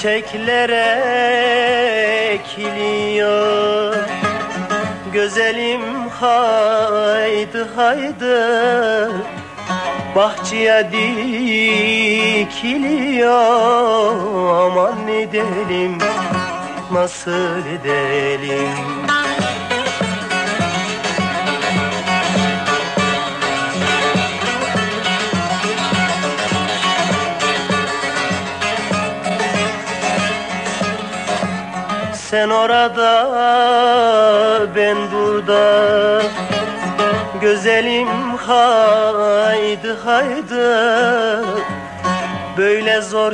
Çiçekler ekiliyor, güzelim haydi haydi, bahçeye dikiliyor. Aman edelim, nasıl edelim? Sen orada, ben burada, güzelim haydi haydi, böyle zor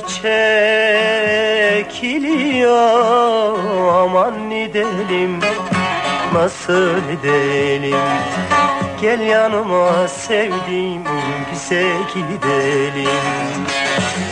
çekiliyor. Aman edelim, nasıl edelim? Gel yanıma sevdiğim, bize gidelim.